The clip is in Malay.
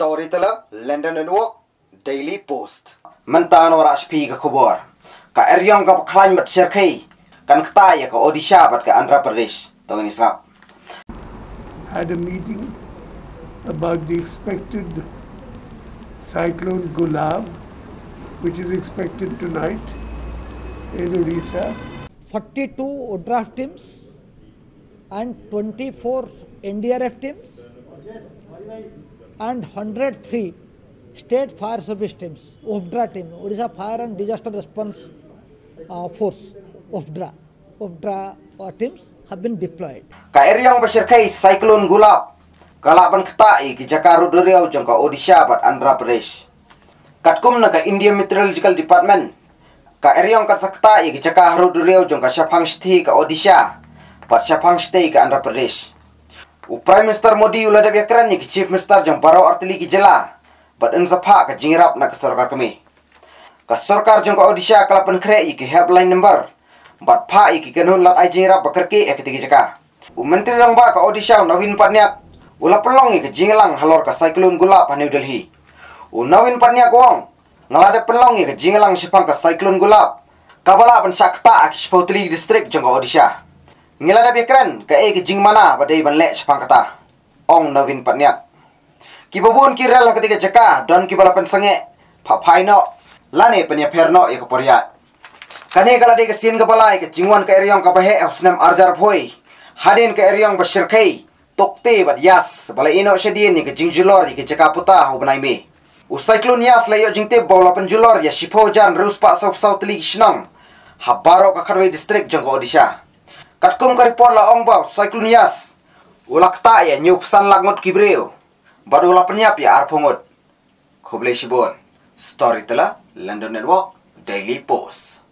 Storyteller, London Network, Daily Post. Mentan orang SP ke kubur. Ka eryong ka klaim bat serkai. Kan ketaya ke Odisha bat ke Andhra Pradesh. Tong ini sab. Had a meeting about the expected cyclone Gulab, which is expected tonight in Odisha. 42 ODRAF teams and 24 NDRF teams and 103 state fire service teams, OFDRA team, Odisha Fire and Disaster Response Force, OFDRA teams have been deployed. Ka eryong basirkai cyclone Gulab. Kalaban ketai ki Jakarta Riau jong ka Odisha bat Andhra Pradesh. Katkum na ka Indian Meteorological Department. Ka eryong kat saktai ki Jakarta Riau jong ka Shapang City ka Odisha bat Shapang City ka Andhra Pradesh. Prime Minister Modi ulada biakran ni ki Chief Minister jong Barau Artili ki Jela bat ensapa ka jingrap na ka sarkar kami. Ka sarkar jong ka Odisha kalapan kre ki helpline number bat pa ki kanun lat ai jingrap bakarki e kitigi jaka. Menteri rang ba ka Odisha Nawin Patnaik ula pelong ke jinglang halor ka cyclone Gulab ha New Delhi. Nawin Patnaik wong ngalade pelong ke jinglang sipang ka cyclone Gulab. Kabala pan sakta ki Spotli district jong ka Odisha. Ngilada biakran ka ke jing mana badai ban lek sipang kata. Ong Nawin Patnaik. Ki babun ki rel ketika jaka don ki balapan senge phaino lane penya perno e ka poriat. Kane kala de ke sin ka balai ke jingwan ka eryong ka bahe osnam arjar phoi. Hadin ka eryong basirkai Tokte bat yas balai ino shedien ni ke jingjulor ke Jakaputa ho banai me. Cyclone yas layo jingte bola penjulor ya Shipo jan ruspa south south li shnang. Habaro ka Kharwai district jong Odisha. Katkum ka report la ong bau cyclone yas. Ulakta ya nyupsan langot kibreo. Baru la penyap ya arpungot. Khoblei shibon. Storyteller, London Network, Daily Post.